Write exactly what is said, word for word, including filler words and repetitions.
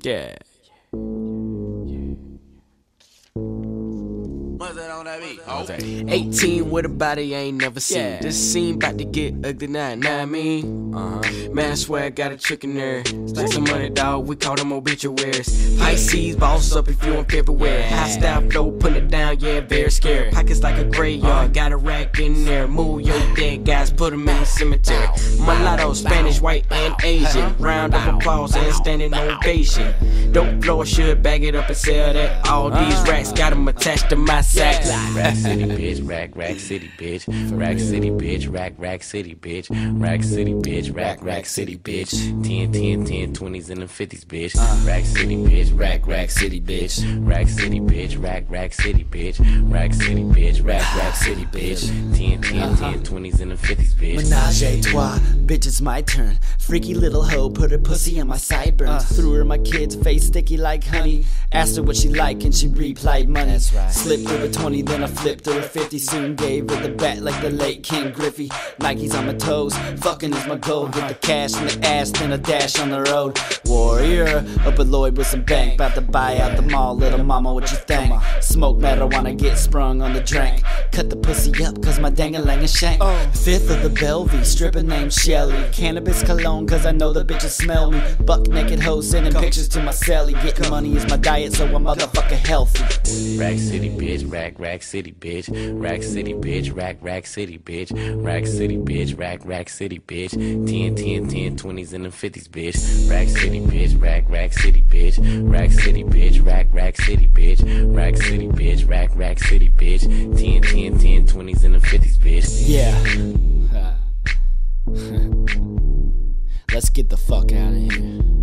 Yeah. What's that on that beat? Oh. eighteen with a body I ain't never seen. Yeah. This scene bout to get ugly now, know what I mean? Uh-huh. Man, I swear I got a trick in there. Stack some money, dog, we call them obituaries. Pisces, boss up if you in February. High style flow, put it down, yeah, very scary. Pockets like a graveyard, got a rack in there. Move your dead guys, put them in the cemetery. Mulatto, Spanish, white, and Asian. Round of applause and standing ovation. Dope floor should bag it up and sell that. All these racks got them attached to my sack. Rack City, bitch, rack, rack city, bitch. Rack City, bitch, rack, rack city, bitch. Rack City, bitch, rack, rack city, bitch. ten, ten, ten, twenties and the fifties, bitch. Rack City, bitch, rack, rack city, bitch. Rack City, bitch, rack, rack city, bitch. Rack City, bitch, rack, rack city, bitch. ten, ten, ten, twenties and the fifties, bitch. Menage a trois, bitch, it's my turn. Freaky little hoe, put her pussy on my sideburns. Threw her my kid's face, sticky like honey. Asked her what she like and she replied money. Slipped her a twenty, then I flipped her a fifty. Soon gave her the bat like the late Ken Griffey. Nikes on my toes, fucking is my goal. Get the cash in the ass, then a dash on the road. Warrior, up at Lloyd with some bank. About to buy out the mall, little mama, what you think? Smoke marijuana, get sprung on the drink. Cut the pussy up, cause my dang-a-lang is shank. Fifth of the Bellevue, stripper named Shelly. Cannabis cologne, cause I know the bitches smell me. Buck naked hoes sending pictures to my celly. Getting money is my diet, so I'm motherfucking healthy. Rack City, bitch, rack, rack city, bitch. Rack City, bitch, rack, rack city, bitch. Rack City, bitch, rack, rack city, bitch. ten, ten, ten, twenties and the fifties, bitch. Rack City, bitch, rack, rack city, bitch. Rack City, bitch, rack, rack city, bitch. Rack City, bitch, rack, rack city, bitch. ten, ten, ten, twenties and the fifties, bitch. Yeah. Let's get the fuck out of here.